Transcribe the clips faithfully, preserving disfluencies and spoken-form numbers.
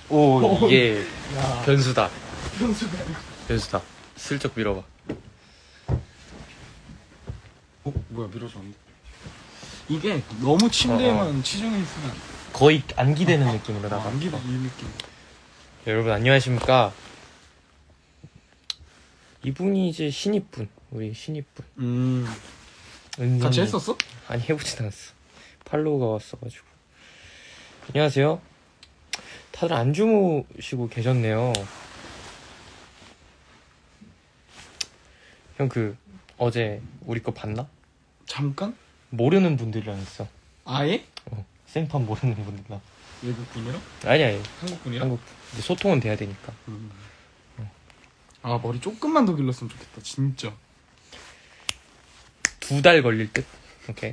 오, 이게 야. 변수다. 변수가. 변수다. 슬쩍 밀어봐. 어? 뭐야, 밀어줬는데. 이게 너무 침대에만 어, 어. 치중해 있으면 거의 안기되는 느낌으로 어, 나가. 안기는 이 느낌. 네, 여러분 안녕하십니까? 이분이 이제 신입분, 우리 신입분. 음. 은근히... 같이 했었어? 아니 해보진 않았어. 팔로우가 왔어가지고. 안녕하세요. 다들 안 주무시고 계셨네요. 형 그 어제 우리 거 봤나? 잠깐? 모르는 분들이랑 있어. 아예? 어, 생판 모르는 분들이랑. 외국 분이랑? 아니 아니. 한국 분이랑? 한국 이제 소통은 돼야 되니까. 음. 아, 머리 조금만 더 길렀으면 좋겠다, 진짜. 두 달 걸릴 듯? 오케이.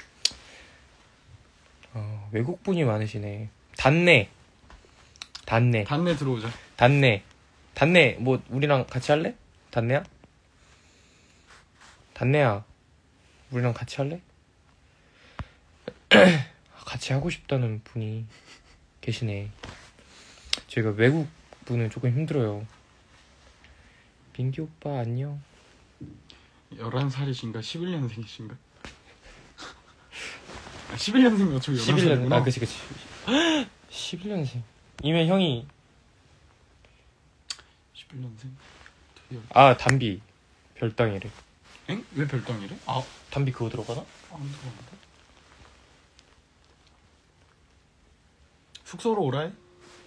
어, 외국 분이 많으시네. 단내. 단내. 단내 들어오자. 단내. 단내, 뭐, 우리랑 같이 할래? 단내야? 단내야. 우리랑 같이 할래? 같이 하고 싶다는 분이 계시네. 저희가 외국 분은 조금 힘들어요. 민기 오빠, 안녕. 열한 살이신가? 십일 년생이신가? 아, 십일 년생이면 어차피 열한 십일 년, 살이구나. 아, 그치, 그치. 십일 년생. 이면 형이, 십일 년생? 아, 담비. 별당이래. 엥? 왜 별당이래? 아, 담비 그거 들어가나? 안 들어간다. 숙소로 오라 해?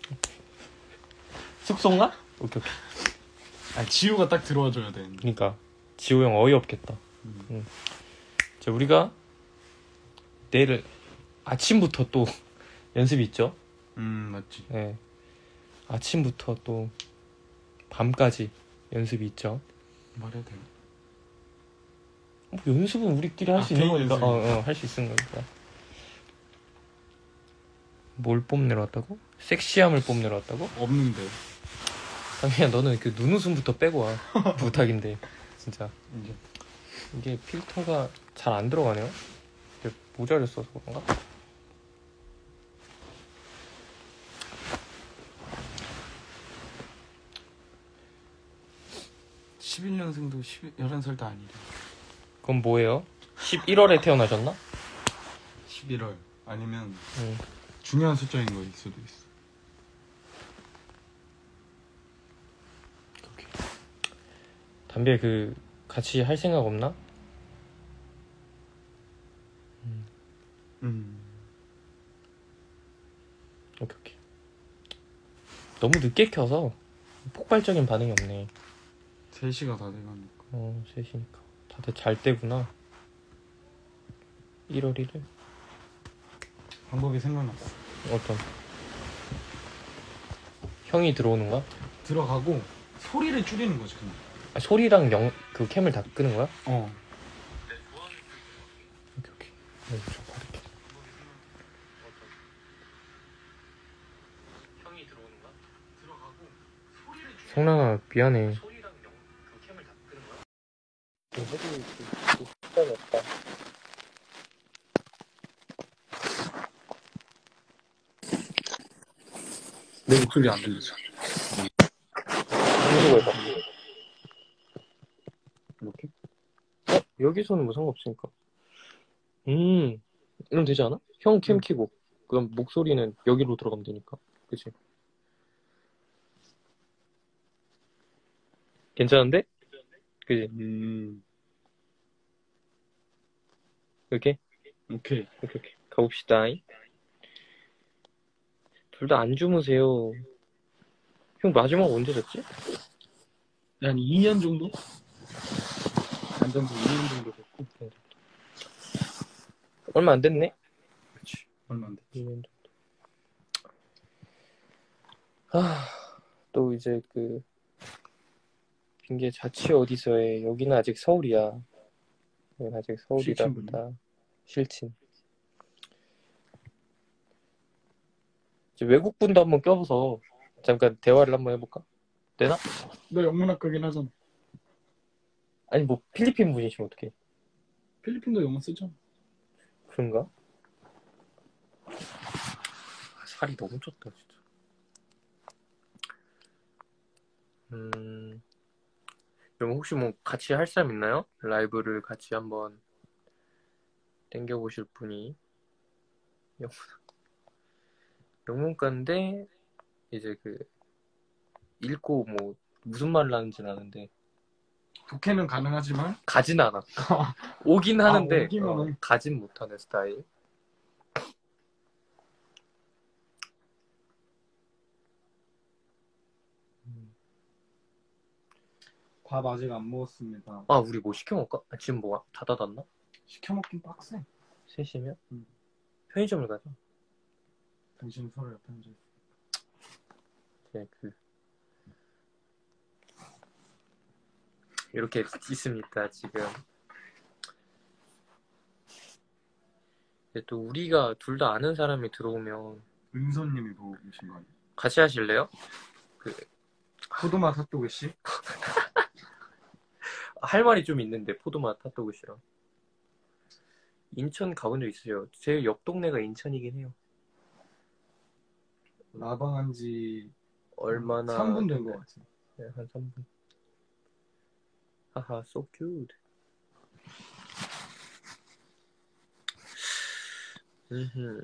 숙소인가? 오케이, 오케이. 아, 지우가 딱 들어와줘야 돼. 그니까 지호 형 어이없겠다. 음. 응. 자, 우리가 내일 아침부터 또 연습이 있죠. 음, 맞지. 네. 아침부터 또 밤까지 연습이 있죠. 말해야 되나? 뭐 연습은 우리끼리 할 수 아, 있는 개인 거니까. 연습. 어, 어, 할 수 있는 거니까. 뭘 뽐내러 왔다고? 섹시함을 뽐내러 왔다고? 없는데. 그냥 너는 그 눈웃음부터 빼고 와. 부탁인데 진짜 이제. 이게 필터가 잘 안 들어가네요. 이게 모자를 써서 그런가? 십일 년생도 열한 살도 아니래. 그건 뭐예요? 십일월에 태어나셨나? 십일월. 아니면 응. 중요한 숫자인 거일 수도 있어. 오케이. 담배 그 같이 할 생각 없나? 음. 음. 오케이 오케이. 너무 늦게 켜서 폭발적인 반응이 없네. 세 시가 다 돼가니까. 어, 셋이니까 다들 잘 때구나. 일월 일일. 방법이 생각났어. 어떤? 형이 들어오는 거야? 들어가고 소리를 줄이는 거지 그냥. 아, 소리랑 영, 그 캠을 다 끄는 거야? 어. 오케이 오케이. 여기 좀 바르게. 형이 들어오는 거야? 들어가고 소리를 줄이는 성남아 미안해. 소리랑 영, 그 캠을 다 끄는 거야? 좀 해줄 수 시간이 없다. 내 목소리 안 들리죠? 한국어 해봐. 이렇게? 어? 여기서는 뭐 상관없으니까. 음, 이러면 되지 않아? 형 캠 응. 키고. 그럼 목소리는 여기로 들어가면 되니까. 그치? 괜찮은데? 그치? 음. 이렇게? 오케이. 오케이, 오케이. 가봅시다. 둘 다 안 주무세요. 형 마지막 언제 잤지? 한 이 년 정도? 안전도 이 년 정도 됐고. 얼마 안 됐네? 그치. 얼마 안 됐지. 이 년 정도. 아, 또 이제 그, 빙계 자취 어디서 해? 여기는 아직 서울이야. 여기는 아직 서울이랍니다. 실친. 이제 외국분도 한번 껴서 잠깐 대화를 한번 해볼까? 되나? 너 영문학과긴 하잖아. 아니 뭐 필리핀 분이시면 어떡해? 필리핀도 영어 쓰잖아. 그런가? 아, 살이 너무 쪘다 진짜. 음, 그럼 혹시 뭐 같이 할 사람 있나요? 라이브를 같이 한번 땡겨보실 분이. 영- 영문과인데, 이제 그, 읽고 뭐, 무슨 말을 하는지는 아는데, 독해는 가능하지만 가진 않아. 오긴 아 하는데, 어, 오기면은 가진 못하는 스타일. 밥 아직 안 먹었습니다. 아, 우리 뭐 시켜 먹을까? 아, 지금 뭐야? 다 닫았나? 시켜 먹긴 빡세. 셋이면? 음. 편의점을 가자. 당신 서로 옆에 앉아 있어. 네, 그, 이렇게 있습니다, 지금. 근데 또 우리가 둘 다 아는 사람이 들어오면 은서님이 보고 계신 거 아니에요? 같이 하실래요? 그, 포도맛 핫도그 씨? 할 말이 좀 있는데, 포도맛 핫도그 씨랑. 인천 가본 적 있으세요? 제 옆 동네가 인천이긴 해요. 라방한 지 얼마나. 삼 분 된 것 같아요. 네, 한 삼 분. 하하, so cute. 음흠.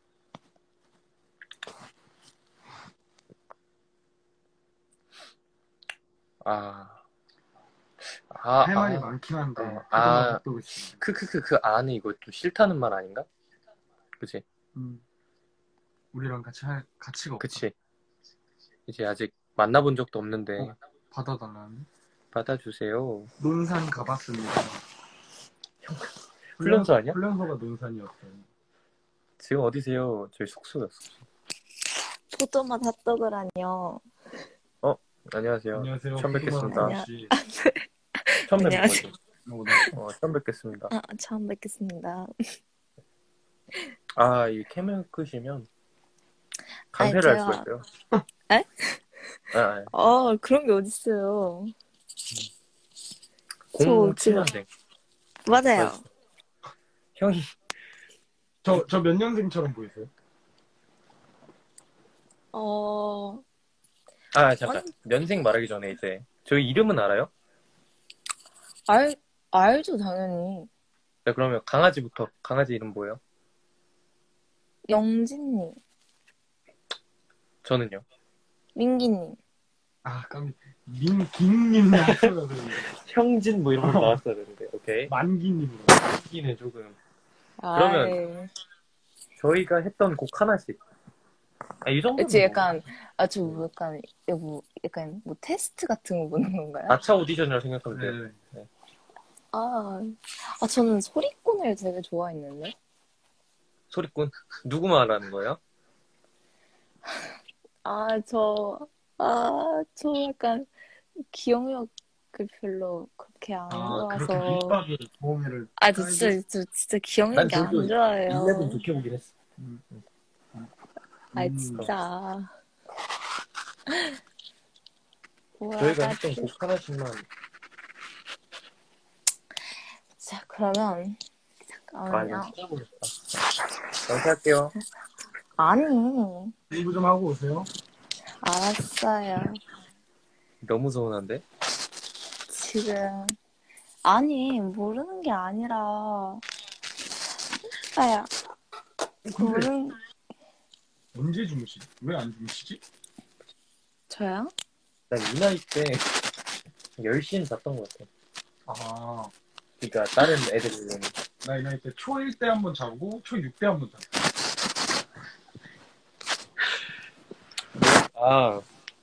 아. 아, 할 말이 아. 많긴 한데 어, 포도맛 아. 핫도그 씨. 크크크, 그 안에 이거 좀 싫다는 말 아닌가? 그치? 음. 우리랑 같이 할 가치가 없다. 그치. 이제 아직 만나본 적도 없는데, 어? 받아달라는? 받아주세요. 논산 가봤습니다. 훈련소 아니야? 훈련소가 논산이었어요. 지금 어디세요? 저희 숙소였어. 포도맛 핫도그라뇨. 어, 안녕하세요. 안녕하세요. 처음 뵙겠습니다. 안녕. 씨. 처음 뵙는 안녕하세요. 거지. 어, 네. 어, 처음 뵙겠습니다. 아, 처음 뵙겠습니다. 아, 이 캠을 끄시면 아니, 강퇴를 할 제가- 수가 있어요. 에? 아, 아, 아, 그런 게 어딨어요. 공칠 년생. 맞아요. 형이, 저, 저 몇 년생처럼 보이세요? 어, 아, 잠깐. 아니. 년생 말하기 전에 이제 저희 이름은 알아요? 알, 알죠, 당연히. 자, 그러면 강아지부터. 강아지 이름 뭐예요? 영진님, 저는요. 민기님. 아, 깜 민기님 나왔어야 되는데. 형진 뭐 이런 거 나왔어야 되는데. 오케이. 만기님. 기는 조금. 아이, 저희가 했던 곡 하나씩. 아, 이 정도는 그치, 뭐. 약간, 아, 저 뭐 약간, 이거 뭐, 약간, 뭐, 테스트 같은 거 보는 건가요? 아차 오디션이라고 생각하면 돼요. 네. 아, 아, 저는 소리꾼을 되게 좋아했는데. 소리꾼. 누구 말하는 거예요? 아, 저, 아, 저 약간 기억력을 별로 그렇게 안 아, 그렇게 좋아서. 밑밥을 보험회를. 아, 저 진짜, 저 진짜 기억력이 안 저도 좋아요. 일렙은 좋게 보긴 했어. 음. 음. 아, 음. 진짜. 저희가 뭐야, 했던 곡 하나씩만. 자, 그러면, 아, 잠깐만요. 이거 찾아보겠다. 연습할게요. 아니, 공부 좀 하고 오세요. 알았어요. 너무 서운한데? 지금. 아니, 모르는 게 아니라. 아야, 근데 모르는, 언제 주무시지? 왜 안 주무시지? 저요? 난 이 나이 때 열 시는 잤던 것 같아. 아, 그러니까 다른 애들은. 나 이 나이 때 초일 때 한 번 자고 초육 때 한 번 자고. 아,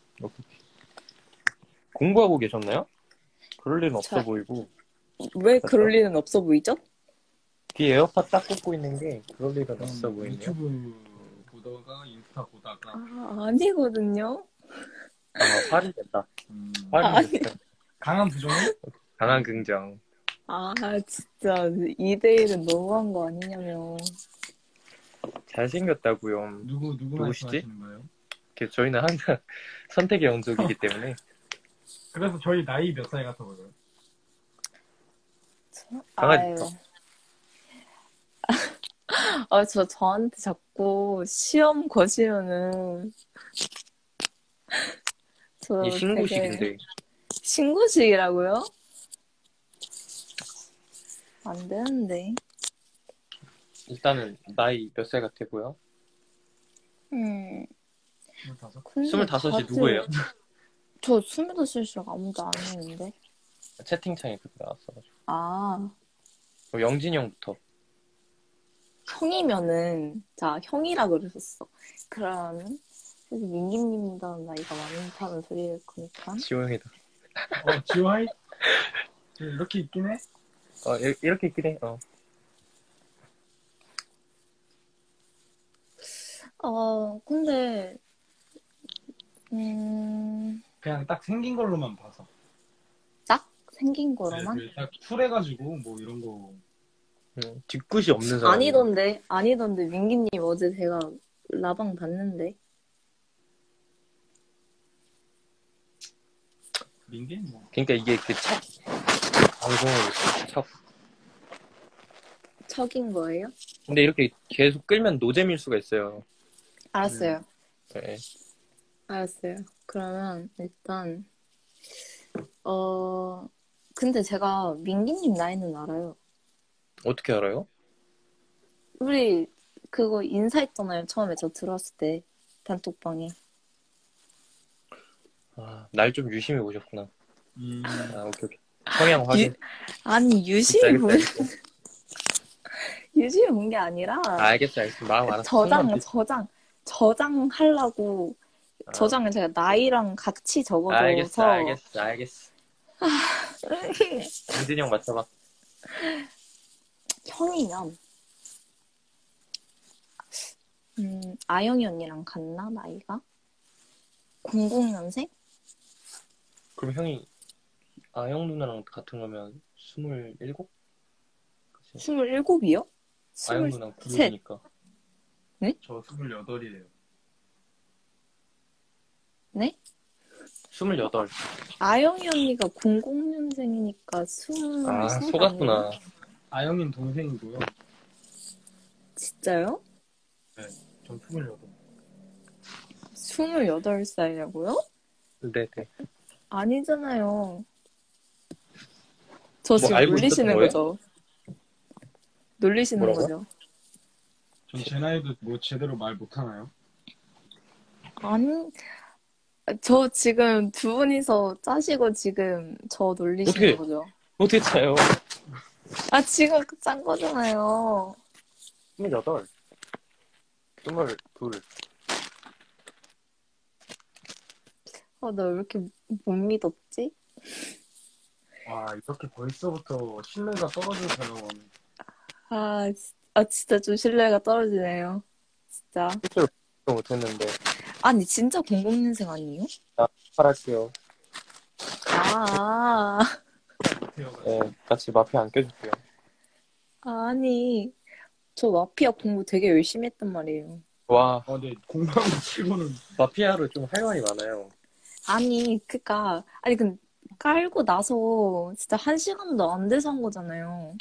공부하고 계셨나요? 그럴 일은 없어 저- 보이고. 왜 그럴 일은 없어 보이죠? 귀에 에어팟 딱 꽂고 있는 게 그럴 일은 음, 없어 보이네요. 유튜브 보다가 인스타 보다가. 아, 아니거든요. 아, 화를 낸다. 음, 화를 아니. 낸다. 강한 부정은? 강한 긍정. 아, 진짜 이 대일은 너무한 거 아니냐며. 잘생겼다고요. 누구 누구 누구시지? 말씀하시는 거예요? 이렇게 저희는 항상 선택의 연속이기 때문에. 그래서 저희 나이 몇 살 같아 보여요? 강아지죠. 아유. 아, 저 저한테 자꾸 시험 거시면은 저 이 되게 신고식인데. 신고식이라고요? 안 되는데. 일단은 나이 몇 살 같아 보여? 음, 스물다섯? 근데 스물다섯이 다들 누구예요? 저 스물다섯이라고 아무도 안 했는데. 채팅창에 그렇게 나왔어가지고. 아, 그럼 영진이 형부터. 형이면은 자 형이라 그러셨어. 그러면 그래서 민기님보다 나이가 많다는 소리일 거니까. 지호형이다. 어, 지오하이? 이렇게 있긴 해? 어, 이- 이렇게 있긴 해. 어. 어, 근데 음, 그냥 딱 생긴 걸로만 봐서. 딱 생긴 네, 거로만? 그 딱 쿨해가지고, 뭐 이런 거. 음, 뒤끝이 없는 사람이. 아니던데, 아니던데, 민기님 어제 제가 라방 봤는데. 민기? 뭐. 그러니까 이게 그 첫 방송을 첫. 척인 거예요? 근데 이렇게 계속 끌면 노잼일 수가 있어요. 알았어요. 네. 알았어요. 그러면 일단, 어, 근데 제가 민기님 나이는 알아요. 어떻게 알아요? 우리 그거 인사했잖아요. 처음에 저 들어왔을 때. 단톡방에. 아, 날 좀 유심히 보셨구나. 음, 아, 오케이, 오케이. 성향 확인. 아니, 유심히 알겠어, 본, 알겠어. 유심히 본 게 아니라, 아, 알겠어, 알겠어. 마음 알았어. 저장, 속만 삐- 저장, 저장하려고, 아, 저장을 제가 나이랑 같이 알겠어, 적어줘서, 알겠어, 알겠어. 영진이 형 맞춰봐. 형이면, 음, 아영이 언니랑 같나, 나이가? 공공 년생? 그럼 형이 아영 누나랑 같은 거면 스물일곱? 그치? 스물일곱이요? 아영 스물셋. 누나랑 구십이니까. 저 스물여덟이에요. 네? 스물여덟. 아영이 언니가 공공 년생이니까 스물, 아, 스물 속았구나. 아영님 동생이고요. 진짜요? 전 스물여덟. 스물여덟 살이라고요? 네, 네. 아니잖아요. 저 뭐 지금 알고 놀리시는 있었던 거예요? 거죠? 놀리시는 뭐라고요? 거죠? 전 제 나이도 뭐 제대로 말 못하나요? 아니, 저 지금 두 분이서 짜시고 지금 저 놀리시는 어떻게? 거죠? 어떻게 차요? 아, 지금 짠 거잖아요. 스물여덟. 스물둘. 아, 나 왜 이렇게 못 믿었지? 와, 이렇게 벌써부터 신뢰가 떨어져서요. 아, 지- 아, 진짜 좀 신뢰가 떨어지네요. 진짜. 실제로 못했는데. 아니, 진짜 공공년생 아니에요? 팔할게요. 아, 네, 같이 마피아 안 껴줄게요. 아니. 저 마피아 공부 되게 열심히 했단 말이에요. 와, 어, 네, 공부한 거 치고는. 마피아로 좀 할 말이 많아요. 아니, 그니까, 아니, 근데 깔고 나서 진짜 한 시간도 안 돼서 한 거잖아요.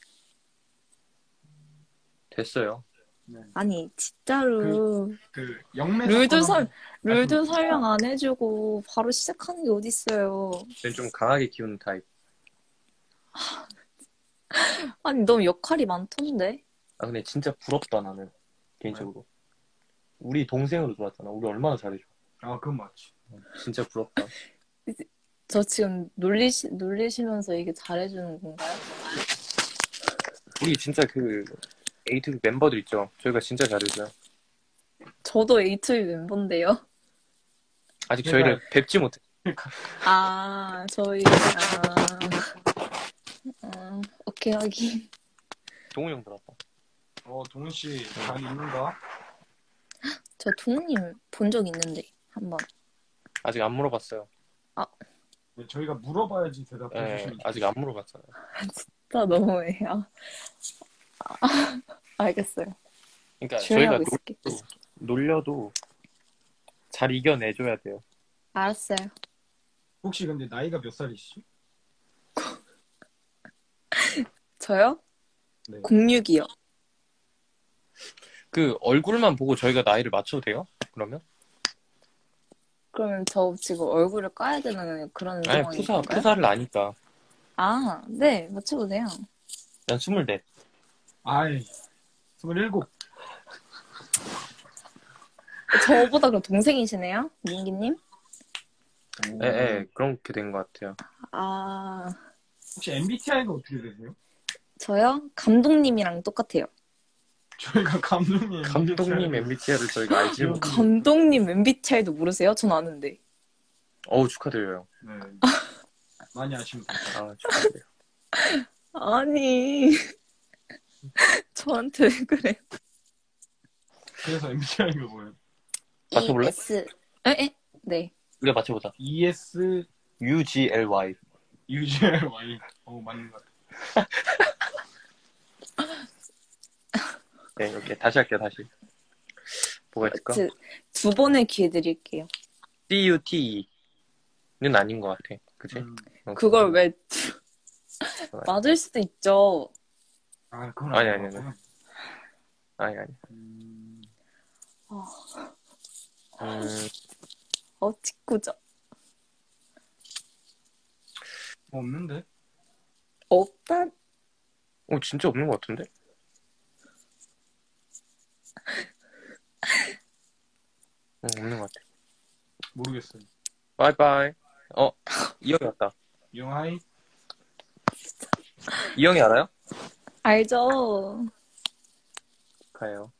됐어요. 네. 아니, 진짜로. 그, 영매 룰도 사건 설, 한번 룰도 말씀해 설명 안 해주고 바로 시작하는 게 어딨어요. 쟤는 좀 강하게 키우는 타입. 아니, 너무 역할이 많던데? 아, 근데 진짜 부럽다, 나는. 개인적으로. 우리 동생으로 들어왔잖아. 우리 얼마나 잘해줘. 아, 그건 맞지. 진짜 부럽다. 저 지금 놀리시, 놀리시면서 이게 잘해주는 건가요? 우리 진짜 그, 에이티비 멤버들 있죠? 저희가 진짜 잘해줘요. 저도 에이투비 멤버인데요. 아직 제가- 저희를 뵙지 못해. 아, 저희, 아, 아, 오케이, 하긴. 동우 형 들어왔다. 어, 동훈씨, 잘 있는가? 저 동우님 본 적 있는데, 한 번. 아직 안 물어봤어요. 네, 저희가 물어봐야지 대답해 예, 주시면. 아직 안 물어봤잖아요. 진짜 너무해요. 아, 알겠어요. 그러니까 조용히 저희가 하고 놀, 있을게. 놀려도 잘 이겨내줘야 돼요. 알았어요. 혹시 근데 나이가 몇 살이시죠? 저요? 네. 공육이요. 그 얼굴만 보고 저희가 나이를 맞춰도 돼요? 그러면? 그러면 저 지금 얼굴을 까야 되는 그런 아니, 상황인 푸사, 건가요? 푸사를 아니까. 아, 네, 맞춰보세요. 난 스물넷. 아이, 스물일곱. 저보다 그럼 동생이시네요? 민기님? 예, 예, 그렇게 된 것 같아요. 아, 혹시 엠비티아이가 어떻게 되세요? 저요? 감독님이랑 똑같아요. 저희가 감독님. 감독님 엠비티아이를 저희가 알지 못. 감독님 엠비티아이도 모르세요? 전 아는데. 어우, 축하드려요. 네. 많이 아시면 돼요. 아, 축하드려요. 아니, 저한테 왜 그래요? 그래서 엠비티아이가 뭐예요? 맞춰볼래? 이에스. 에? 에? 네. 우리가 맞춰보자. 이에스 유지엘와이. 유지엘와이. 어, 맞는 것 같아요. 네, 이렇게 다시 할게요, 다시. 뭐가 있을까? 저, 두 번의 기회 드릴게요. 씨유티이는 아닌 것 같아. 그치? 음. 어, 그걸 왜 그건 맞을 수도 있죠. 아, 그건 아니, 아닌 아니, 것 같고요. 아니, 아니. 음, 어, 음, 어 직구죠. 뭐 없는데? 없다. 어, 진짜 없는 것 같은데? 어, 없는 것 같아. 모르겠어요. 바이바이. 어, 이형이 왔다. 영하이? 이형이 알아요? 알죠. 가요.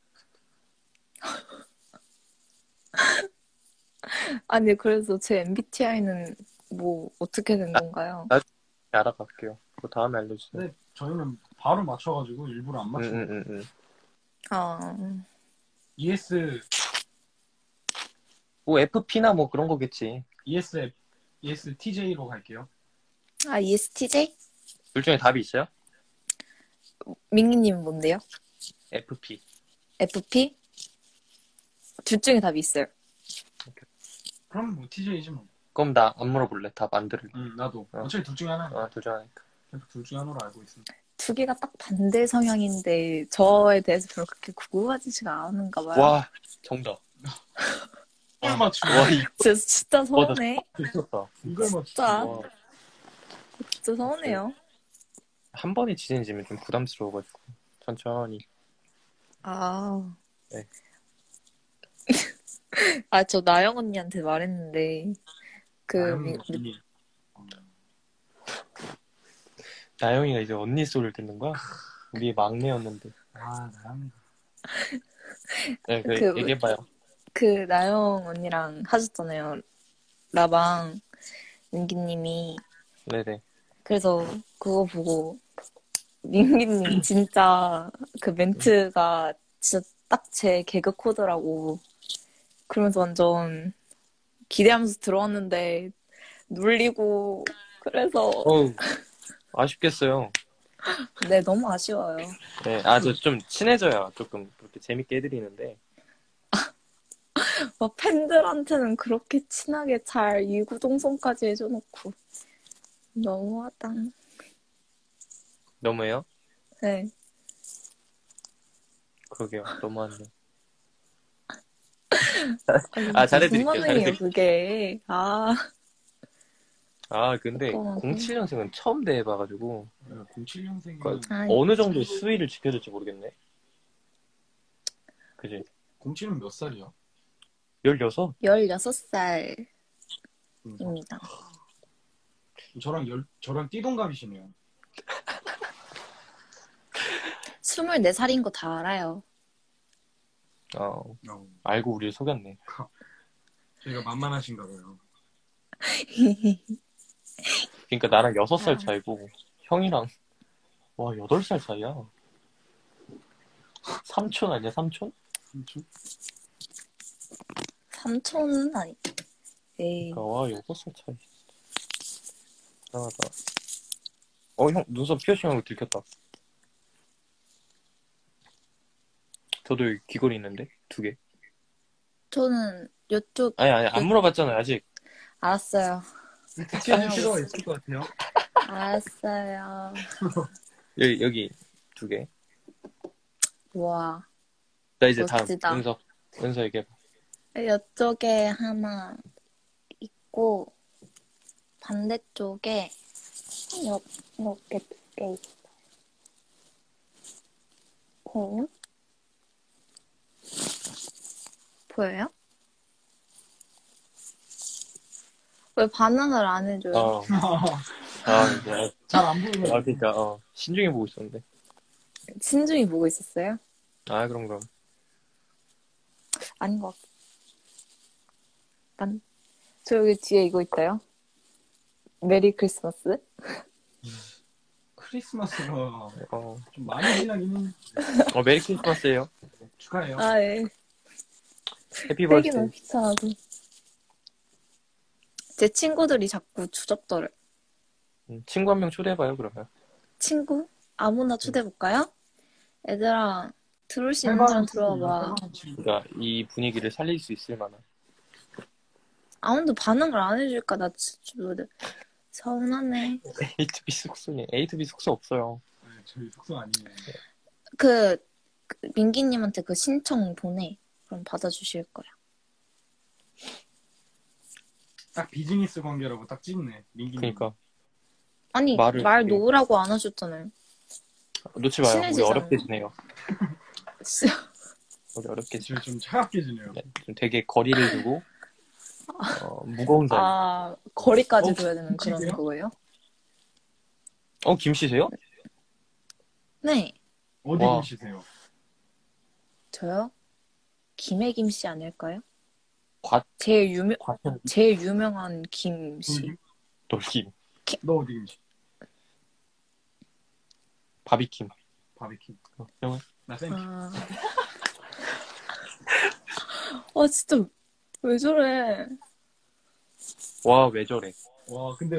아니, 그래서 제 엠비티아이는 뭐, 어떻게 된 건가요? 알아갈게요. 그 다음에 알려주세요. 근데 저희는 바로 맞춰가지고 일부러 안 응, 맞추고. 응, 응, 응. 아, 이에스, 뭐, 에프피나 뭐 그런 거겠지. 이에스, 이에스티제이로 갈게요. 아, 이에스티제이? 둘 중에 답이 있어요? 민기님 뭔데요? 에프피. 에프피? 둘 중에 답이 있어요. 그럼 뭐 티제이지 뭐. 그럼 나 안 물어볼래. 답 안 들을래. 응, 나도. 어. 어차피 둘 중에 하나. 아, 둘 중 하나니까. 둘 중에 하나로 알고 있어. 두 개가 딱 반대 성향인데, 저에 대해서 별로 그렇게 궁금하지가 않은가 봐요. 와, 정답. 이걸 맞추고. 와, 이거 진짜, 진짜 서운해. 미쳤다. 이걸 맞추고. 진짜, 와, 진짜 서운해요. 한 번에 지진지면 좀 부담스러워가지고. 천천히. 아. 네. 아, 저 나영 언니한테 말했는데, 그, 미- 나영이 언니. 나영이가 이제 언니 소리를 듣는 거야? 우리의 막내였는데. 아, 나영이. 네, 그, 그- 얘기해봐요. 그 나영 언니랑 하셨잖아요. 라방, 민기님이. 네네. 그래서 그거 보고, 민기님 진짜 그 멘트가 진짜 딱 제 개그 코드라고. 그러면서 완전 기대하면서 들어왔는데, 눌리고, 그래서, 어우, 아쉽겠어요. 네, 너무 아쉬워요. 네, 아, 저 좀 친해져야 조금 그렇게 재밌게 해드리는데. 막 팬들한테는 그렇게 친하게 잘 이구동성까지 해줘놓고. 너무하다. 너무해요? 네. 그러게요. 너무하네요. 아니, 아, 잘해드릴게요. 무슨 말이에요, 잘해드릴게요. 그게. 아, 아, 근데 그거 공칠 년생은 처음 대해봐가지고 공칠 년생이 그 아이, 어느 정도 수위를 지켜줄지 모르겠네. 그지? 공칠은 몇 살이야? 열여섯? 열여섯 살입니다. 음. 저랑 열 저랑 띠동갑이시네요. 스물네 살인 거 다 알아요. 어, 어, 알고 우리를 속였네. 저희가 만만하신가 봐요. 그러니까 나랑 여섯 살 아. 차이고 형이랑 와 여덟 살 차이야. 삼촌 아니야 삼촌? 삼촌? 삼촌은 아니. 에이. 그러니까 와 여섯 살 차이. 이상하다. 어 형 눈썹 피어싱한 거 들켰다. 저도 여기 귀걸이 있는데 두 개. 저는 요쪽 아니 아니 안 물어봤잖아요 아직. 알았어요. 특별한 필요가 있을 것 같아요. 알았어요. 여기 여기 두 개. 와, 나 이제 멋지다. 다음 은서 은서 얘기해봐. 요쪽에 하나, 있고 반대쪽에 여, 이렇게 두 개 있어요. 보여요? 보여요? 왜 반응을 안 해줘요? 어. 아, 이제. 잘 안 보이네. 아, 그니까, 어. 신중히 보고 있었는데. 신중히 보고 있었어요? 아, 그럼, 그럼. 아닌 것 같아. 난, 저 여기 뒤에 이거 있다요. 메리 크리스마스? 크리스마스가 어, 좀 많이 지나긴 했는데 어 메리 크리스마스예요. 축하해요. 아, 예. 해피 되게 너무 버스데이. 귀찮아서. 제 친구들이 자꾸 주접더래. 음, 친구 한 명 초대해봐요, 그러면. 친구? 아무나 초대해볼까요? 얘들아, 들어올 수 있는 해바라기 사람 들어와봐. 해바라기 친구. 그러니까 이 분위기를 살릴 수 있을 만한. 아무도 반응을 안 해줄까? 나 진짜 서운하네. A to B 숙소니. A to B 숙소 없어요. 네, 저희 숙소 아니에요. 그, 그 민기님한테 그 신청 보내. 그럼 받아주실 거야. 딱 비즈니스 관계라고 딱 찍네. 민기님. 그러니까 아니, 말을 말 되게- 놓으라고 안 하셨잖아요. 놓지 마요. 우리 친해지잖아. 어렵게 지내요. 진짜. 우리 어렵게 지내. 저희 좀 차갑게 지내요. 네, 좀 되게 거리를 두고 어, 무거운 사이. 아, 거리까지 어, 둬야 되는 그런 그래요? 그거예요? 어, 김 씨세요? 네. 어디 와. 계시세요? 저요? 김혜김 씨 아닐까요? 과 제일 유명, 과천 제일 유명한 김 씨. 돌김? 돌김 너 어디 계시? 바비킴. 바비킴. 어, 형은? 나 쌤. 아. 아, 진짜, 왜 저래? 와, 왜 저래? 와 근데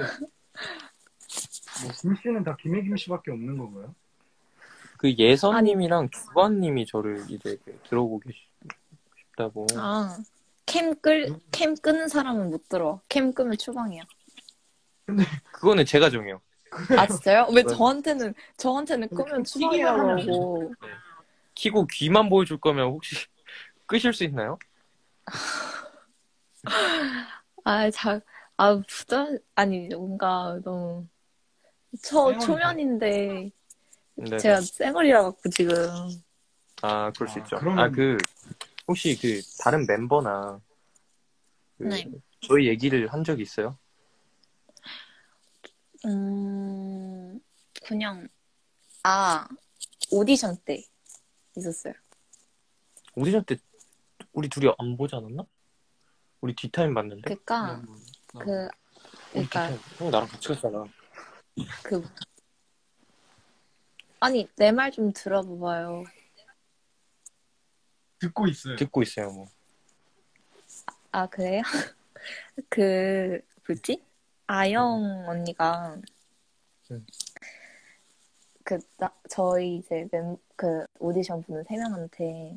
뭐 김씨는 다 김혜김 씨밖에 없는 건가요? 그 예선님이랑 주관님이 저를 이제 그 들어오고 계시, 싶다고. 아, 캠 끌, 캠 끄는 사람은 못 들어. 캠 끄면 추방이야. 그거는 제가 정해요. 아, 진짜요? 왜 네. 저한테는, 저한테는 끄면 추방이라고 하면 하고. 키고 귀만 보여줄 거면 혹시 끄실 수 있나요? 아, 자, 아, 부담, 아니, 뭔가 너무, 초, 쌩얼이다. 초면인데, 네. 제가 쌩얼이라 갖고 지금. 아, 그럴 수 아, 있죠. 그러면- 아, 그, 혹시 그, 다른 멤버나, 그 네. 저희 얘기를 한 적이 있어요? 음, 그냥, 아, 오디션 때 있었어요. 오디션 때, 우리 둘이 안 보지 않았나? 우리 뒷타임 봤는데? 그니까, 음, 어. 그, 우리 그니까, 뒷타임, 형 나랑 같이 갔잖아. 그, 아니, 내 말 좀 들어봐봐요. 듣고 있어요. 듣고 있어요, 뭐. 아, 그래요? 그, 뭐지? 아영 언니가, 응. 그, 나, 저희 이제 멤, 그 오디션 보는 세 명한테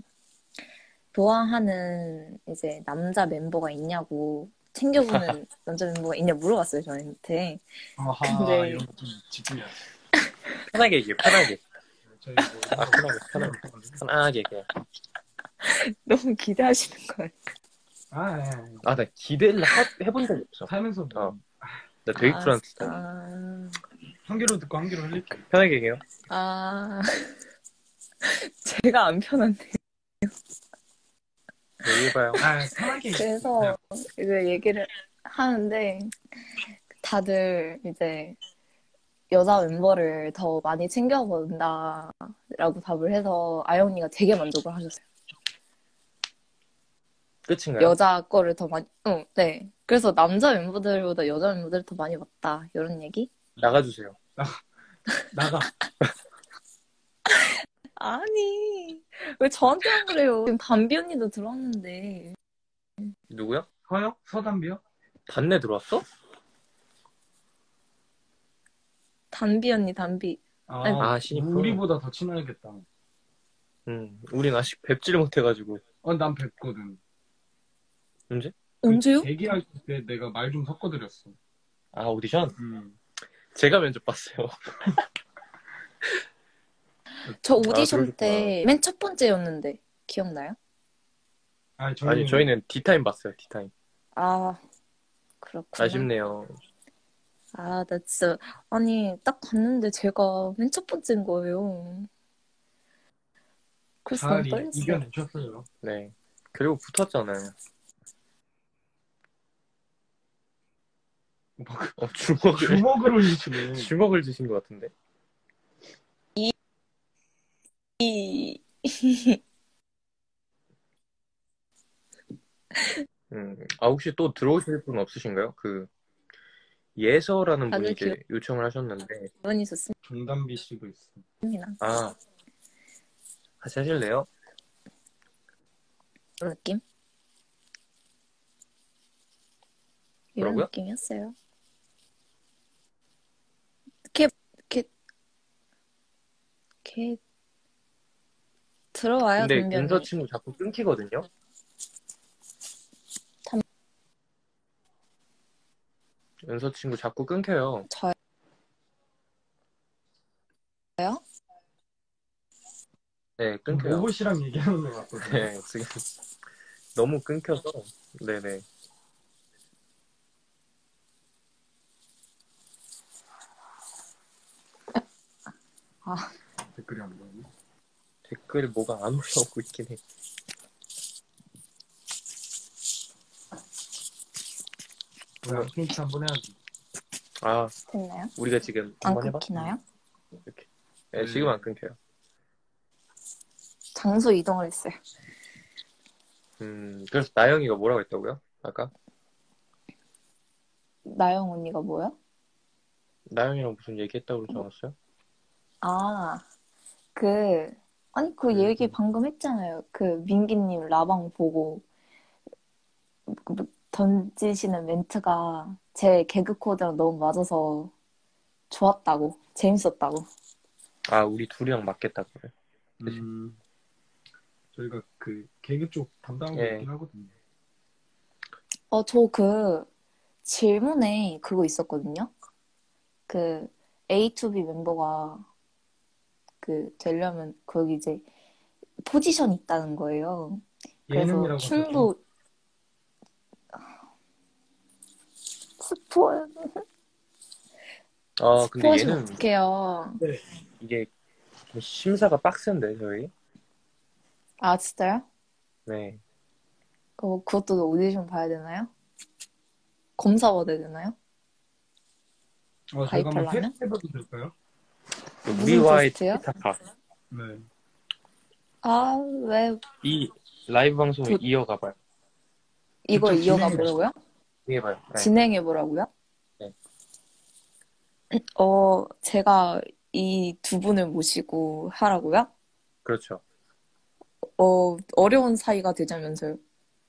좋아하는 이제 남자 멤버가 있냐고, 챙겨보는 남자 멤버가 있냐 물어봤어요, 저한테. 아하, 근데- 이런 거좀 집중해야 돼. 편하게 얘기해, 편하게. 저희 뭐 아, 편하게, 편하게. 편하게 얘기해. 너무 기대하시는 거예요. 아, 예, 예. 아, 나 기대를 하, 해본 적이 없어. 살면서 뭐 어. 나 되게 아, 쿨한 진짜. 스타일. 한 개로 듣고 한 개로 흘릴게요. 편하게 얘기해요. 아, 제가 안 편한데. 얘기해봐요. 아, 편하게. 그래서 이제 얘기를 하는데 다들 이제 여자 멤버를 더 많이 챙겨본다라고 답을 해서 아영이가 되게 만족을 하셨어요. 끝인가요? 여자 거를 더 많이, 응, 네. 그래서 남자 멤버들보다 여자 멤버들을 더 많이 봤다 이런 얘기? 나가주세요. 나가. 아니 왜 저한테만 그래요? 지금 담비 언니도 들어왔는데. 누구요? 서요? 서담비요? 단내 들어왔어? 담비 언니 담비. 아, 아, 신입. 우리보다 더 친하겠다. 응. 우린 아직 뵙지를 못해가지고. 어, 난 뵙거든. 언제? 언제요? 대기할 때 내가 말 좀 섞어드렸어. 아, 오디션? 음. 제가 면접 봤어요. 저 오디션 그러셨구나. 때 맨 첫 번째였는데 기억나요? 아니, 저희 아니, 저희는 D타임 봤어요, D타임. 아, 그렇구나. 아쉽네요. 아, 나 진짜, 아니, 딱 갔는데 제가 맨 첫 번째인 거예요. 그래서 너무 잘 이- 떨렸어요. 이겨내셨어요. 네. 그리고 붙었잖아요. 막 어, 주먹을, 주먹을 올리시네. 주먹을 주신 것 같은데. 이, 음, 아, 혹시 또 들어오실 분 없으신가요? 그, 예서라는 분이 다들 이제 요청을 하셨는데, 기운이 좋습니다. 정담비 씨도 있어. 아, 같이 하실래요? 이런 느낌? 이런 뭐라고요? 느낌이었어요. 이렇게, 이렇게, 이렇게, 들어와요, 근데 담비 은서 언니. 친구 자꾸 끊기거든요? 담- 은서 친구 자꾸 끊겨요. 저요? 네, 끊겨요. 로봇이랑 얘기하는 것 같거든요. 네, 지금 너무 끊겨서. 네네. 아, 댓글이 안 보이네. 댓글이 뭐가 안 올라오고 있긴 해. 우리 아웃페인트 한번 해야지. 아, 됐나요? 우리가 지금 안 한번 해봐? 끊기나요? 이렇게. 네, 지금 안 끊겨요. 장소 이동을 했어요. 음, 그래서 나영이가 뭐라고 했다고요? 아까? 나영 언니가 뭐요? 나영이랑 무슨 얘기했다고 그러지 않았어요? 아, 그, 아니, 그 음. 얘기 방금 했잖아요. 그, 민기님 라방 보고, 그 던지시는 멘트가 제 개그 코드랑 너무 맞아서 좋았다고. 재밌었다고. 아, 우리 둘이랑 맞겠다고 그래. 음, 저희가 그 개그 쪽 담당하고 예. 있긴 하거든요. 어, 저 그, 질문에 그거 있었거든요. 그, 에이 투 비 멤버가 그, 되려면 거기 이제 포지션이 있다는 거예요. 그래서 예능이라고 춤도, 스포, 아, 근데 스포하시면 얘는 어떡해요. 네. 이게 좀 심사가 빡센데, 저희? 아, 진짜요? 네. 어, 그것도 오디션 봐야 되나요? 검사 받아야 되나요? 어, 저희가 한번 가입하려면? 테스트 해봐도 될까요? 무슨 우리와의 테스트요? 티키타카. 네. 아, 왜 이 라이브 방송을 그- 이어가봐요. 이걸 직접 이어가 진행해 보려고요? 이어가봐요. 네. 진행해 보라고요? 네. 어, 제가 이 두 분을 모시고 하라고요? 그렇죠. 어, 어려운 사이가 되자면서요.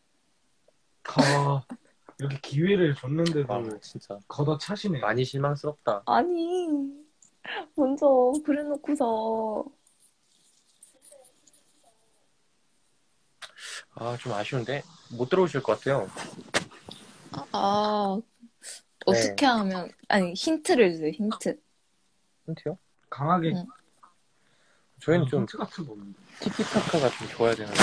가 이렇게 기회를 줬는데도 와, 진짜. 걷어차시네요. 많이 실망스럽다. 아니, 먼저 그래놓고서 아, 좀 아쉬운데? 못 들어오실 것 같아요. 아, 네. 어떻게 하면 아니 힌트를 주세요. 힌트. 힌트요? 강하게 응. 저희는 음, 좀 힌트 같은 거 없는데. 티키타카가 좀 좋아야 되는데.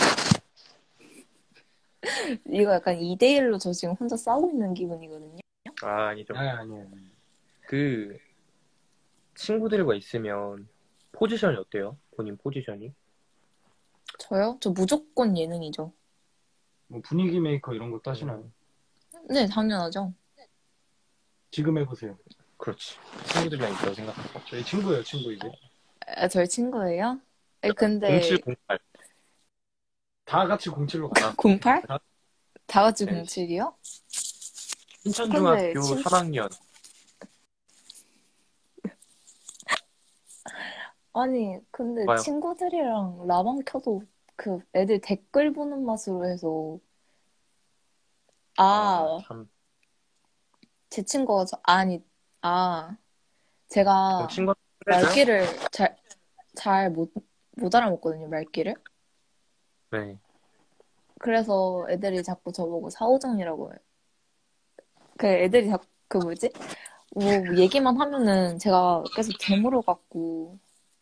이거 약간 이 대 일로 저 지금 혼자 싸우고 있는 기분이거든요. 아, 아니죠. 아니 아니에요. 그 친구들과 있으면 포지션이 어때요? 본인 포지션이? 저요? 저 무조건 예능이죠. 뭐 분위기 메이커 이런 것도 하시나요? 네, 당연하죠. 지금 해보세요. 그렇지. 친구들이랑 있다고 생각하고. 저희 친구예요, 친구 이제. 아, 저희 친구예요? 아니, 근데 공칠공팔. 다 같이 공칠로 가요. 공팔? 다- 다 같이 네. 공칠이요? 신천중학교 근데 친- 삼 학년. 아니, 근데 봐요. 친구들이랑 라방 켜도 그 애들 댓글 보는 맛으로 해서 아, 아, 참. 제 친구가 저, 아니, 아, 제가 그럼 친구 해줘요? 말귀를 잘, 잘 못, 못 알아먹거든요, 말귀를. 네. 그래서 애들이 자꾸 저보고 사오정이라고 해요. 그 애들이 자꾸, 그 뭐지? 뭐, 얘기만 하면은 제가 계속 되물어갖고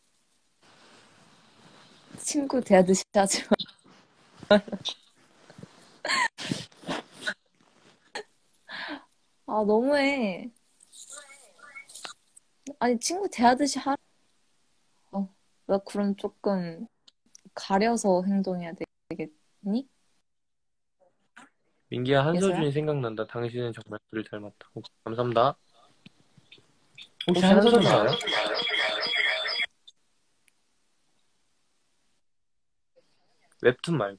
친구 대하듯이 하지 마. 아, 너무해. 아니, 친구 대하듯이 하, 어, 나 그럼 조금 가려서 행동해야 되겠니? 민기야, 예서야? 한서준이 생각난다. 당신은 정말 그를 닮았다. 오, 감사합니다. 혹시 혹시 한서준 한서준 알아요? 알아요? 웹툰 말고.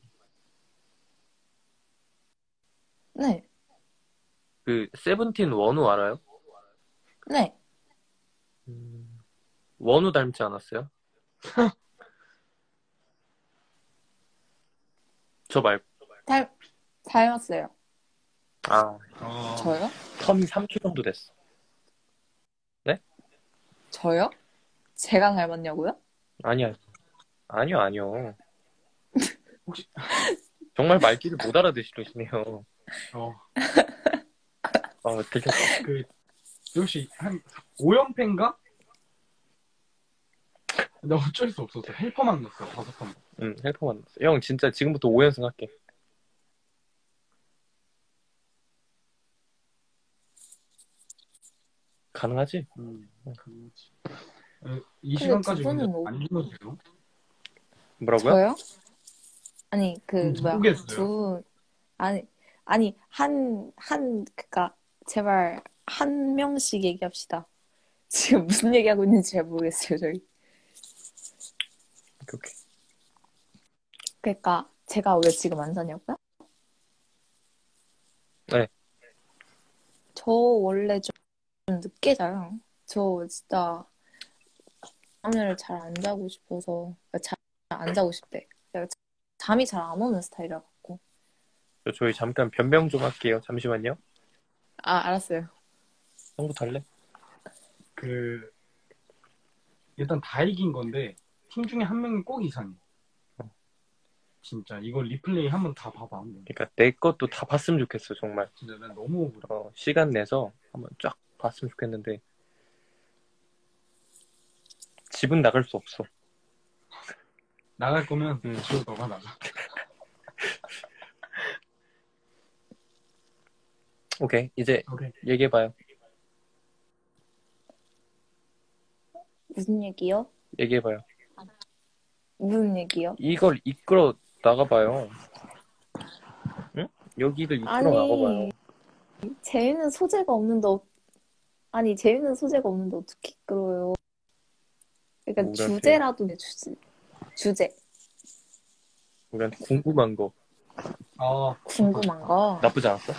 네, 그, 세븐틴 원우 알아요? 네. 음, 원우 닮지 않았어요? 저 말고. 닮, 닮았어요. 아, 어, 저요? 텀이 삼 초 정도 됐어. 네? 저요? 제가 닮았냐고요? 아니야. 아니요, 아니요. 혹시, 정말 말귀를 못 알아듣으시네요. 어, 아, 들켰어. 그, 혹시 한 오연패인가? 나 어쩔 수 없었어. 헬퍼만 넣었어, 다섯 번. 응, 헬퍼 만났어. 형, 진짜 지금부터 오 연승 할게. 가능하지? 음, 그렇지. 어, 이 근데 두 시간까지 근데 분은 뭐, 안 죽어도 돼요? 뭐라고요? 저요? 아니, 그, 음, 뭐야, 모르겠어요. 두, 아니, 아니, 한, 한, 그니까, 제발, 한 명씩 얘기합시다. 지금 무슨 얘기하고 있는지 잘 모르겠어요, 저희. 오케이, 오케이. 그니까, 제가 왜 지금 안 사냐고요? 네. 저 원래 좀 늦게 자요. 저 진짜, 잠을 잘 안 자고 싶어서, 잘 안 자고 싶대. 내가 잠이 잘 안 오는 스타일이라 갖고. 저, 저희 잠깐 변명 좀 할게요. 잠시만요. 아, 알았어요. 형부터 할래? 그, 일단 다 이긴 건데, 팀 중에 한 명이 꼭 이상해. 진짜, 이거 리플레이 한번 다 봐봐, 한번. 그러니까 내 것도 다 봤으면 좋겠어, 정말. 진짜 난 너무 억울해. 어, 시간 내서 한번 쫙 봤으면 좋겠는데 집은 나갈 수 없어. 나갈 거면, 음. 지호 너가 나가. 오케이, 이제 오케이. 얘기해봐요. 무슨 얘기요? 얘기해봐요. 무슨 얘기요? 이걸 이끌어 나가봐요. 응? 여기를 이끌어 나가봐요. 아니, 재밌는 소재가 없는데, 어- 아니, 재밌는 소재가 없는데 어떻게 끌어요? 그러니까 우리한테 주제라도 내 주제. 주제. 우리한테 궁금한 거 아, 궁금한 거. 나쁘지 않았어?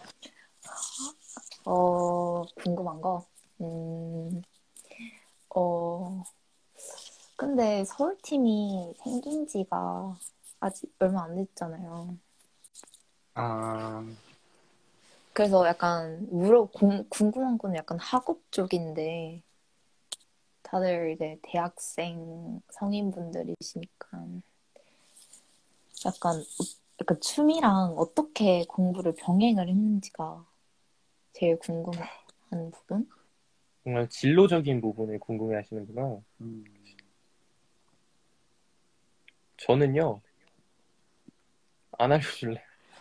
어, 궁금한 거. 음, 어, 근데 서울팀이 생긴 지가 아직 얼마 안 됐잖아요. 아, 그래서 약간 물어 공- 궁금한 거는 약간 학업 쪽인데 다들 이제 대학생 성인분들이시니까 약간 약간 춤이랑 어떻게 공부를 병행을 했는지가 제일 궁금한 부분? 정말 진로적인 부분을 궁금해 하시는구나. 음. 저는요, 안 알려줄래.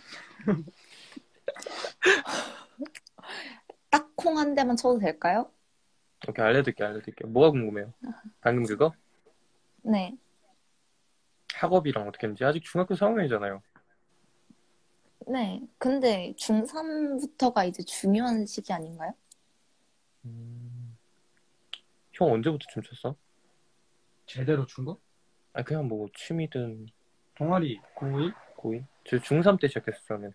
딱 콩 한 대만 쳐도 될까요? 오케이, 알려드릴게, 알려드릴게. 뭐가 궁금해요? 방금 그거? 네. 학업이랑 어떻게 했는지. 아직 중학교 삼 학년이잖아요. 네. 근데 중삼부터가 이제 중요한 시기 아닌가요? 음... 형 언제부터 춤췄어? 제대로 춘 거? 아, 그냥 뭐 취미든 동아리 고일? 고이? 저 중삼 때 시작했어, 저는.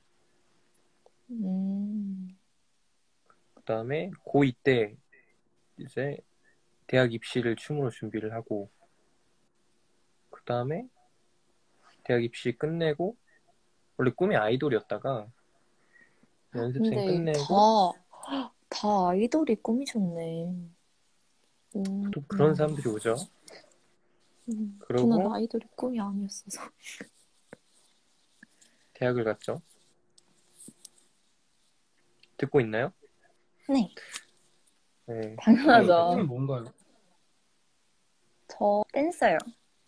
음, 그 다음에 고이 때 이제 대학 입시를 춤으로 준비를 하고, 그 다음에 대학 입시 끝내고, 원래 꿈이 아이돌이었다가 연습생 근데 끝내고, 다, 다 아이돌이 꿈이셨네. 음, 또 그런 음, 사람들이 오죠. 음. 저는 그러고 아이돌이 꿈이 아니었어서. 대학을 갔죠. 듣고 있나요? 네, 네. 당연하죠. 꿈이 뭔가요? 저 댄서요.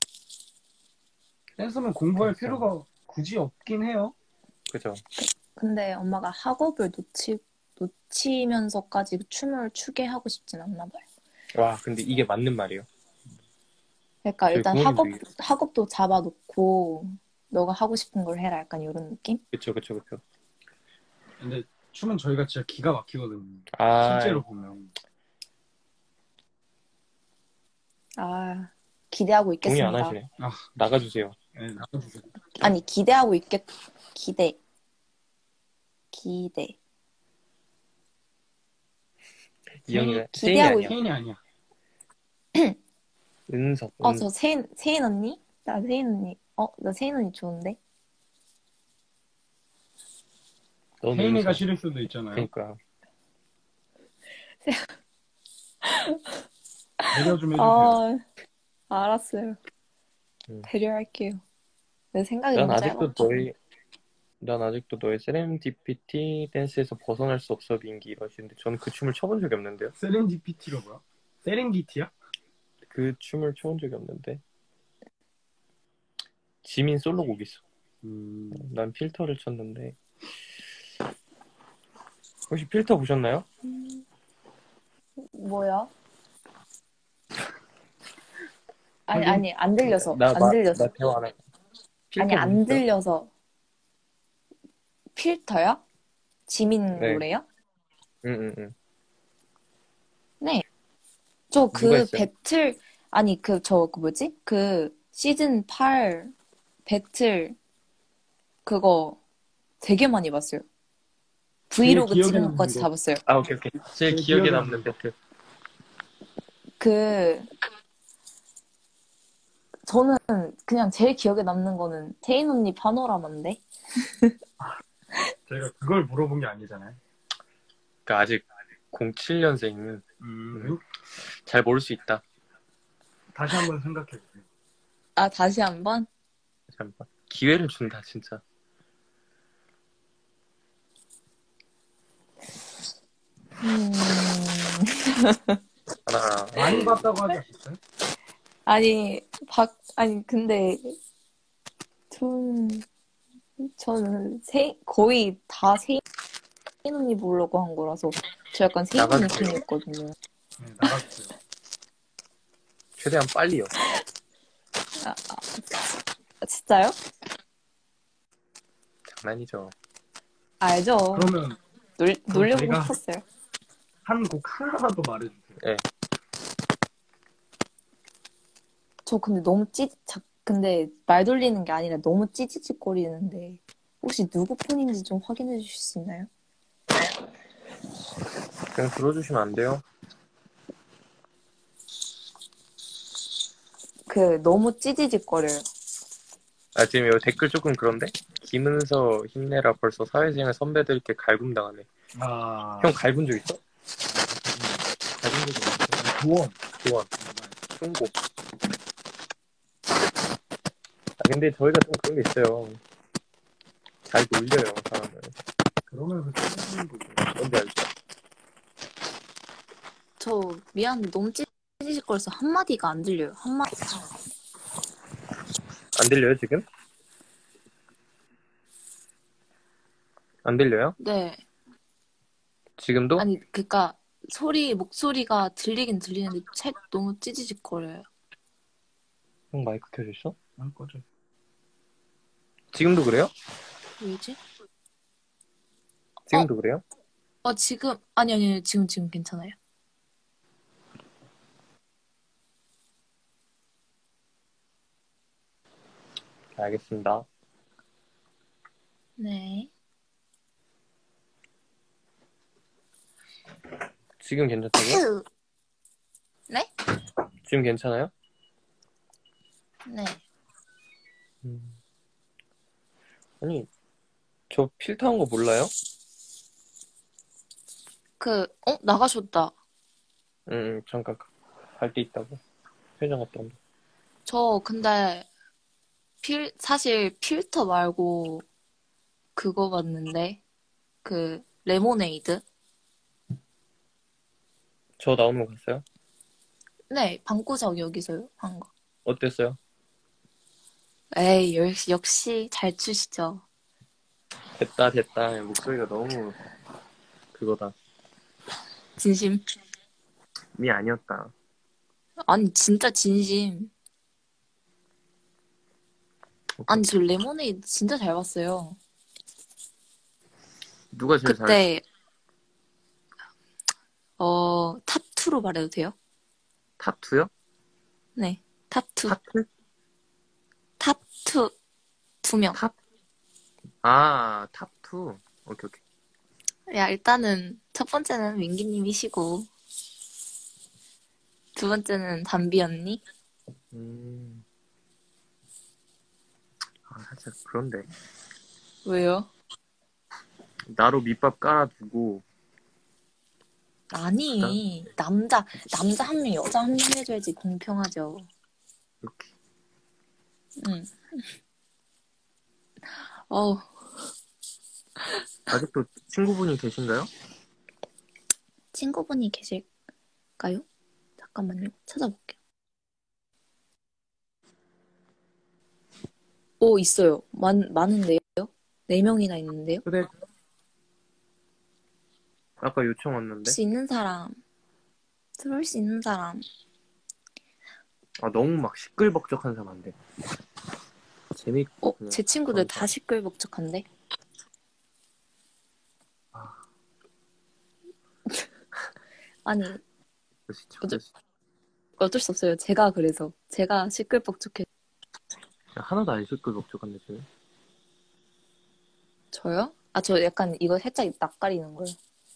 댄서면 공부할 댄서. 필요가 굳이 없긴 해요. 그죠. 근데 엄마가 학업을 놓치, 놓치면서까지 춤을 추게 하고 싶진 않나 봐요. 와, 근데 이게 맞는 말이에요. 그러니까 저희 일단 학업, 부모님도 이게- 학업도 잡아놓고 너가 하고 싶은 걸 해라. 약간 이런 느낌? 그쵸, 그쵸, 그쵸. 근데 춤은 저희가 진짜 기가 막히거든요. 아, 실제로 보면. 아, 기대하고 동의 안 있겠습니다. 하시네. 아, 나가주세요. 네, 나가주세요. 아니, 기대하고 있겠, 기대. 기대. 이영이가 세인이 기대하고 아니야. 케인이 아니야. 은석. 어, 은... 저 세인, 세인 언니? 나 세인 언니. 어, 나 세인 언니 좋은데? 넌 케인이가 은석. 싫을 수도 있잖아요. 그러니까. 배려 좀 해주세요. 아, 알았어요. 음. 배려할게요. 내 생각이 난 너무 아직도 짧았죠. 너의 난 아직도 너의 세렌디피티 댄스에서 벗어날 수 없어 민기 이러시는데 저는 그 춤을 춰본 적이 없는데요. 세렌디피티가 뭐야? 세렝게티야? 그 춤을 춰본 적이 없는데 지민 솔로곡 있어. 음, 난 필터를 쳤는데 혹시 필터 보셨나요? 음, 뭐야? 아니, 확인- 아니, 안 들려서. 나, 안 마- 들려서. 나 대화 안 해. 필터 아니, 안 보셨어요? 들려서. 필터요? 지민 네. 노래요? 응응응. 응, 네. 저 누가 그 했어요? 배틀, 아니, 그, 저, 그 뭐지? 그 시즌 팔 배틀, 그거 되게 많이 봤어요. 브이로그 기억에 찍은 남는 것까지 거. 다 봤어요. 아 오케이 오케이. 제일 제 기억에 기억에 남는 배틀. 그, 저는 그냥 제일 기억에 남는 거는 태인 언니 파노라마인데? 저희가 그걸 물어본 게 아니잖아요. 그러니까 아직 공칠 년생은 음, 잘 모를 수 있다. 다시 한번 생각해보세요. 아, 다시 한 번? 잠깐 기회를 준다 진짜. 음, 하나. 많이 봤다고 하지 않았어요? 아니, 박, 아니, 근데, 전, 저는 세, 거의 다 세인 언니 보려고 한 거라서, 저 약간 세인 언니 나가주세요. 팬이었거든요. 네, 나가주세요. 최대한 빨리요. 아, 진짜요? 장난이죠. 알죠. 그러면 놀, 놀려고 저희가- 싶었어요. 한 곡 하나라도 말해주세요. 네. 저 근데 너무 찌, 자, 근데 말 돌리는 게 아니라 너무 찌찌찌거리는데, 혹시 누구 폰인지 좀 확인해 주실 수 있나요? 그냥 들어주시면 안 돼요? 그, 너무 찌찌찌거려요. 아 지금 여기 댓글 조금 그런데? 김은서 힘내라 벌써 사회생활 선배들께 갈굼당하네. 아, 형 갈군 적 있어? 갈군 적이 없어. 조원. 조원, 충고. 아 근데 저희가 좀 그런 게 있어요. 잘 놀려요 사람을. 그러면서 찍는 거죠. 뭔지 알죠? 저 미안한데 너무 찌찌찌거려서 한마디가 안 들려요. 한마디. 안 들려요 지금? 안 들려요? 네. 지금도? 아니, 그니까, 소리, 목소리가 들리긴 들리는데, 책 너무 찌찌찌거려요. 형 마이크 켜져 있어? 안 꺼져. 지금도 그래요? 왜지? 지금도 그래요? 어, 지금, 아니, 아니, 아니, 지금, 지금 괜찮아요. 알겠습니다. 네. 지금 괜찮다고요? 네? 지금 괜찮아요? 네. 음. 아니 저 필터 한 거 몰라요? 그, 어, 나가셨다. 응 잠깐 갈 데 있다고 회장 갔다 온다. 저, 근데, 필, 사실 필터 말고, 그거 봤는데, 그, 레모네이드? 저 나오는 거 봤어요? 네, 방구석 여기서요, 한 거. 어땠어요? 에이, 역시, 역시 잘 추시죠. 됐다 됐다 목소리가 너무 그거다. 진심. 미 아니었다. 아니, 진짜 진심. 오케이. 아니, 저 레모네이드 진짜 잘 봤어요. 누가 제일 잘했어? 그때, 어, 탑투로 말해도 돼요? 탑투요? 네. 탑투. 타투? 탑투. 두 명. 탑? 아, 탑투. 오케이, 오케이. 야, 일단은, 첫 번째는 민기님이시고, 두 번째는 담비 언니. 음. 아, 살짝 그런데. 왜요? 나로 밑밥 깔아두고, 아니, 남자, 남자 한 명, 여자 한 명 해줘야지 공평하죠. 이렇게. 응. 어우, 아직도 친구분이 계신가요? 친구분이 계실까요? 잠깐만요. 찾아볼게요. 오, 있어요. 많, 많은데요? 네 명이나 있는데요? 그래. 아까 요청 왔는데. 혹시 있는 사람, 들어올 수 있는 사람. 아, 너무 막 시끌벅적한 사람 안 돼. 재밌고. 어, 그냥 제 친구들 그런 다 시끌벅적한데? 아. 아니, 그러시죠, 어쩔, 그러시죠. 어쩔 수 없어요. 제가 그래서. 제가 시끌벅적해. 야, 하나도 안 시끌벅적한데, 지금. 저요? 아, 저 약간 이거 살짝 낯가리는 거예요.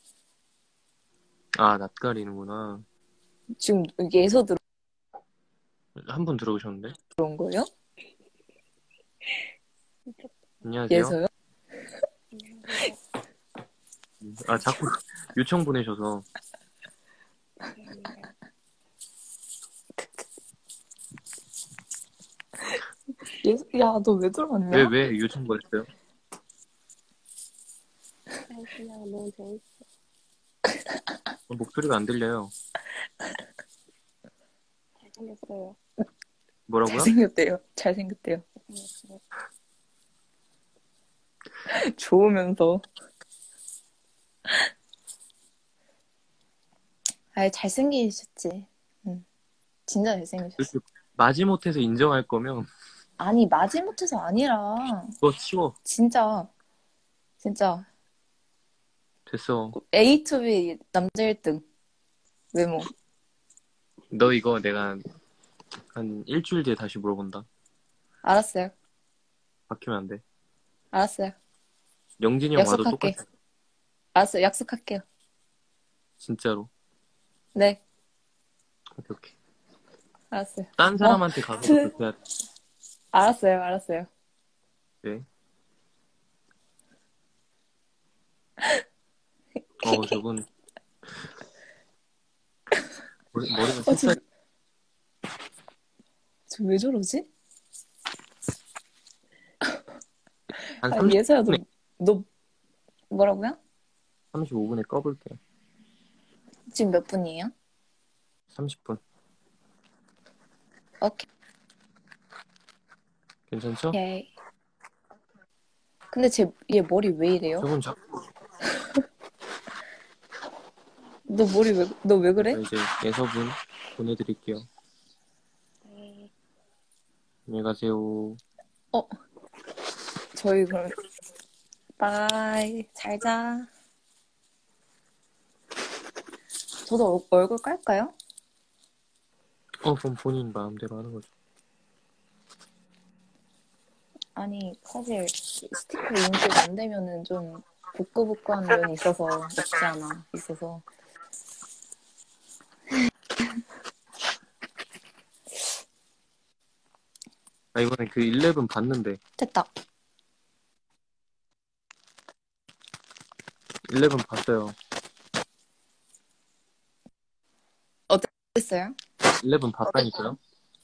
아, 낯가리는구나. 지금 예서 한 분 들어오셨는데? 들어온 거예요? 안녕하세요. 예서요? 아, 자꾸 요청 보내셔서. 예서, 야, 너 왜 들어왔냐? 왜, 왜 요청 보냈어요? 그냥 너무 재밌어. 어, 목소리가 안 들려요. 잘생겼어요. 뭐라고요? 잘생겼대요. 잘생겼대요. 잘생겼어요. 좋으면서. 아이, 잘생기셨지. 응. 진짜 잘생기셨어. 이렇게 마지못해서 인정할 거면 아니, 마지못해서 아니라, 그거 치워. 진짜, 진짜, 됐어. A to B 남자 일 등. 외모. 너 이거 내가 한 일주일 뒤에 다시 물어본다. 알았어요. 바뀌면 안 돼. 알았어요. 영진이 형 와도 약속할게. 똑같아. 알았어요. 약속할게요. 진짜로. 네, 오케이, 오케이. 알았어요. 딴 사람한테 가서 그- 그렇게 해야 돼. 알았어요. 알았어요. 네. 어, 저분. 머리, 머리가 어, 색깔, 저 왜 저러지? 한 아, 삼십, 예서야, 너, 너, 뭐라고요? 삼십오 분에 꺼볼게요. 지금 몇 분이에요? 삼십 분. 오케이. 괜찮죠? 오케이. 근데 제, 얘 머리 왜 이래요? 저분 자꾸 너 머리 왜, 너 왜 그래? 이제 예서분 보내드릴게요. 네. 안녕히 가세요. 저희 그럼, 바이. 잘 자. 저도 얼- 얼굴 깔까요? 어, 그럼 본인 마음대로 하는 거죠. 아니, 사실, 스티커 인식 안 되면은 좀, 부끄부끄한 면이 있어서, 없지 않아, 있어서. 아, 이번에 그 십일 봤는데, 됐다. 십일 봤어요. 어땠어요? 십일 봤다니까요?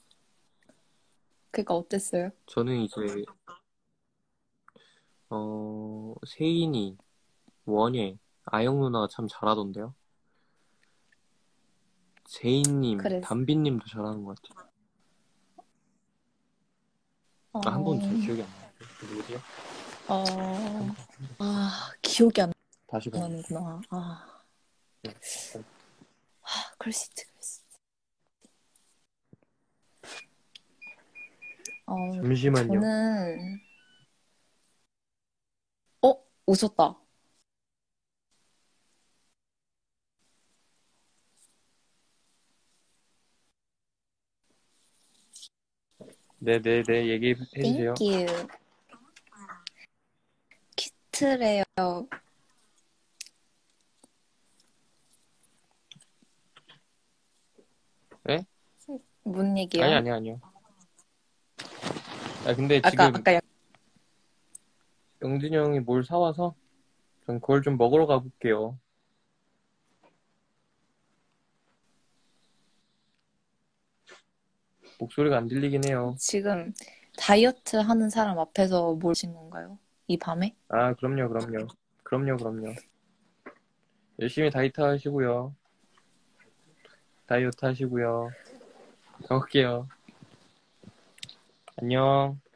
그니까 어땠어요? 저는 이제, 어, 세인이, 원예, 아영 누나가 참 잘하던데요? 제이님, 그래서- 담비님도 잘하는 것 같아요. 어, 아, 한 분 제 기억이 안 나요. 누구세요? 어, 아, 기억이 안 다시 봐. 하는구나. 아, 네. 아, 그럴 수 있지, 그럴 수 있지. 어, 잠시만요. 저는, 어? 오셨다. 네네네, 얘기해 주세요. Thank you. 키트래요. 네? 뭔 얘기요? 아니, 아니, 아니요. 아, 근데 아까, 지금 아까 약, 영준이 형이 뭘 사와서 전 그걸 좀 먹으러 가볼게요. 목소리가 안 들리긴 해요. 지금 다이어트 하는 사람 앞에서 뭘 하신 건가요? 이 밤에? 아, 그럼요, 그럼요. 그럼요, 그럼요. 열심히 다이어트 하시고요. 다이어트 하시고요. 가볼게요. 안녕.